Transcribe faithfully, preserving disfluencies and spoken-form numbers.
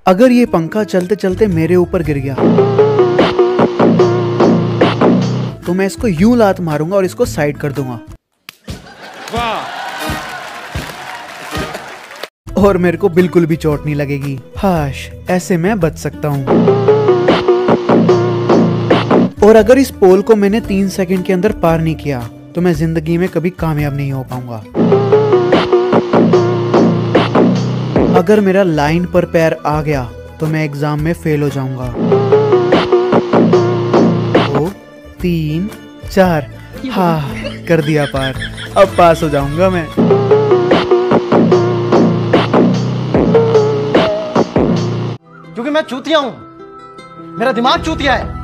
अगर ये पंखा चलते चलते मेरे ऊपर गिर गया तो मैं इसको यूं लात मारूंगा और इसको साइड कर दूंगा। वाह। और मेरे को बिल्कुल भी चोट नहीं लगेगी। हाश, ऐसे मैं बच सकता हूँ। और अगर इस पोल को मैंने तीन सेकंड के अंदर पार नहीं किया तो मैं जिंदगी में कभी कामयाब नहीं हो पाऊंगा। अगर मेरा लाइन पर पैर आ गया तो मैं एग्जाम में फेल हो जाऊंगा। दो, तीन, चार, हाँ, कर दिया पार। अब पास हो जाऊंगा मैं। क्योंकि मैं चूतिया हूं, मेरा दिमाग चूतिया है।